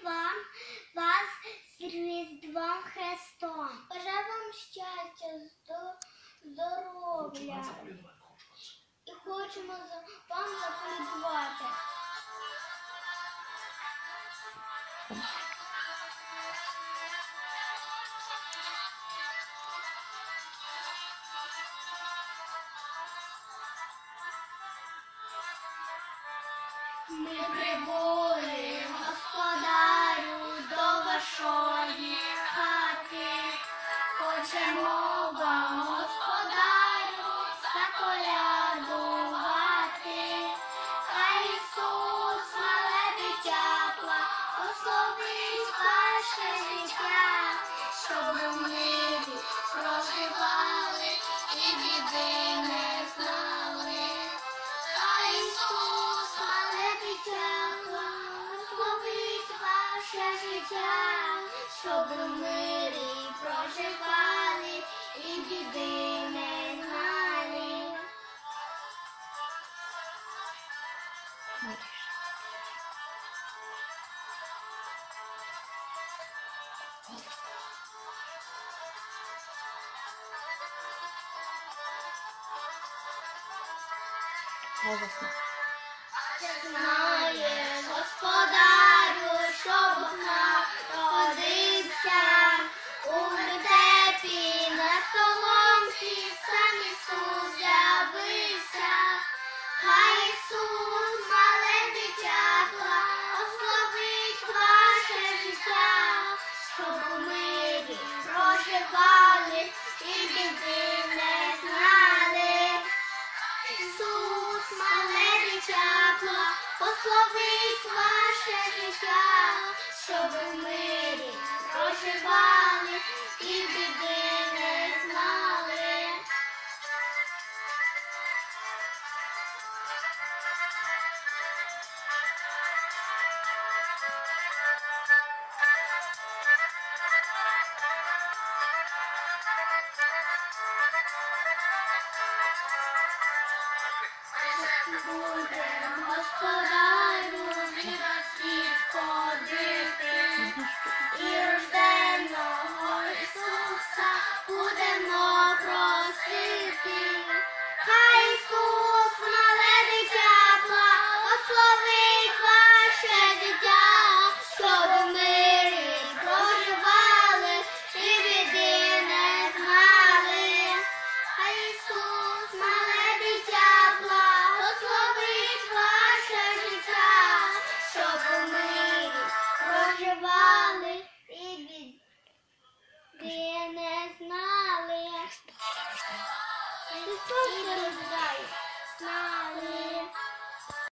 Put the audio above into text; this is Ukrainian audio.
вас з Різдвом Христом. Бажаю вам щастя, здоров'я. І хочемо вам заколядувати. Ми прибули, господарю, до вашої хати. Хочемо вам, господарю, заколядувати. Хай Ісус, мале дитя, благословить ваше життя, щоб ви в мирі проживали і біди не знали. Хай Ісус, мале дитя, благословить ваше життя, щоб ви в мирі проживали і біди не знали. Знає господарю, що Бог народився, у вертепі на соломці сам Ісус з'явився. Хай Ісус, мале дитя, благословить ваше життя, щоб у мирі проживали і біди не знали. Ісус, мале дитя, благословить ваше життя, щоб у мирі проживали і біди не знали. Будем, господарю, від світ ходити, і рожденого Ісуса будемо просити. Хай Ісус, мале дитя, благословить ваше дитя, щоб у мирі проживали і біди не знали. Хай Ісус, мале дитя, благословить ваше життя, щоб у мирі проживали і біди не знали. Ісус